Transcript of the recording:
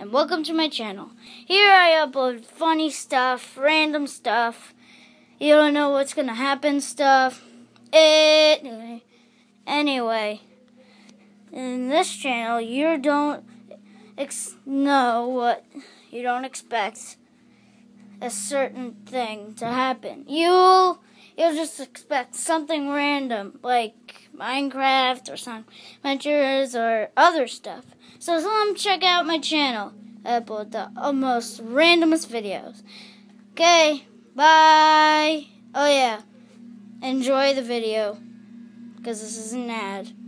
and welcome to my channel. Here I upload funny stuff, random stuff, you don't know what's gonna happen stuff. Anyway, in this channel you don't know what you don't expect a certain thing to happen. You'll just expect something random like Minecraft or some adventures or other stuff. So come check out my channel. I upload the most randomest videos. Okay, bye. Oh yeah, enjoy the video because this is an ad.